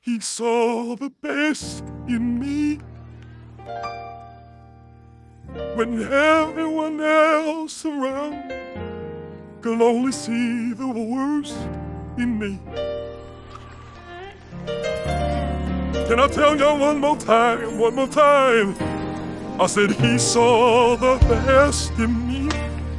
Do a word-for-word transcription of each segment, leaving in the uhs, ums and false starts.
He saw the best in me when everyone else around could only see the worst in me. Can I tell you one more time, one more time? I said he saw the best in me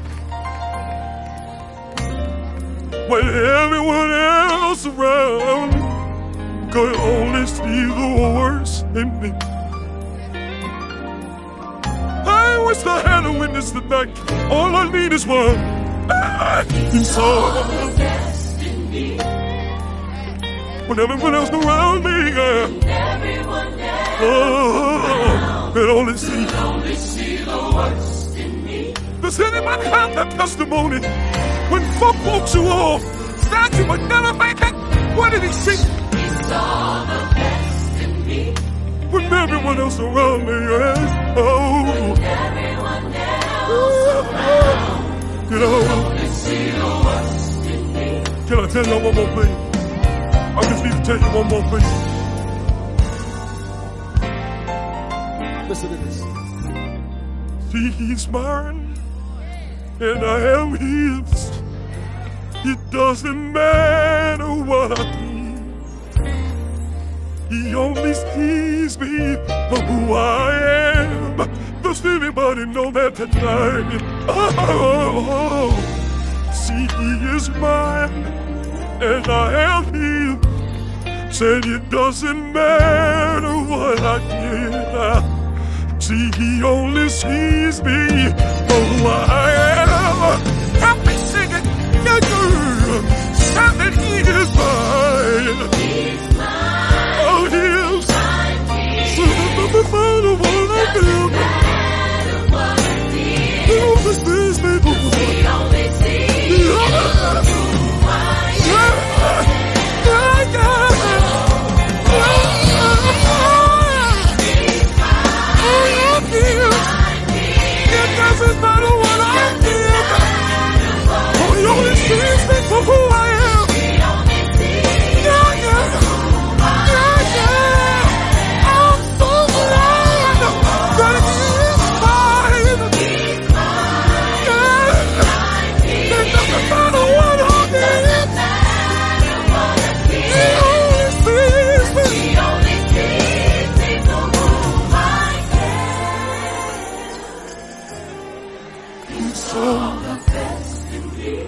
when everyone else around could only see the worst in me. I wish I had a witness tonight. All I need is one. Ah, he saw the best in me when everyone else around me, yeah. Everyone else oh, could only see, could only see the worst in me. Does anybody have that testimony? When folk walks you off, thought you would never make it. What did he see? He saw the best in me when everyone else around me, yes. Oh, when everyone else around, you know, could only see the worst in me. Can I tell you one more thing? I just need to tell you one more thing. Listen to this. See, he's mine, and I am his. It doesn't matter what I do. He only sees me for who I am. Does anybody know that tonight? Oh, see, he is mine, and I am his. Said it doesn't matter what I did. See, he only sees me for who I am. Help me sing it, yeah, girl. Shout that he is mine. He's mine. Oh, he is. Mine. So no matter what I do, no matter what I did, he only sees me for who I am. He only sees me for who I am. Yeah, yeah. It doesn't matter what I did. Oh, he only sees me for who I am. Yeah, yeah. Yeah, yeah. I'm so glad that he's mine. Yeah. It doesn't matter what I did. He only sees me. He only sees me for who I am. He saw the best in me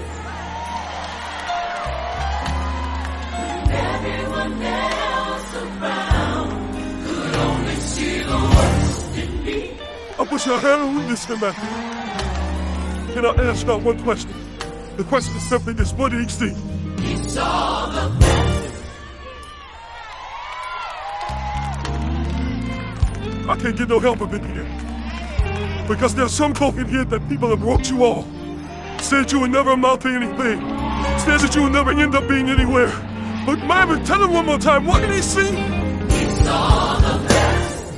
when everyone else around could only see the worst in me. I wish I had a witness in that. Can I ask now one question? The question is simply this: what did he see? He saw the best. I can't get no help of it here. Because there's some folk in here that people have wrote you off. Said you would never amount to anything. Said that you would never end up being anywhere. But Marvin, tell him one more time, what did he see? He saw the best.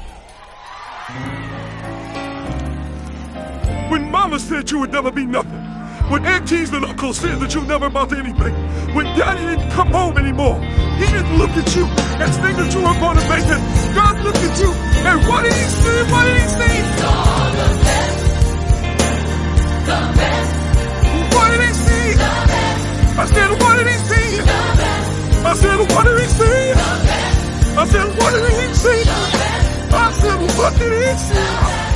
When Mama said you would never be nothing. When Auntie's and Uncle said that you never amount to anything. When Daddy didn't come home anymore. He didn't look at you and think that you were going to make it. God looked at you, and what did he see? What did he see? He saw the best. The best. What did he see? The best. I said, what did he see? The best. I said, what did he see? The best. I said, what did he see? The best. I said, what did he see?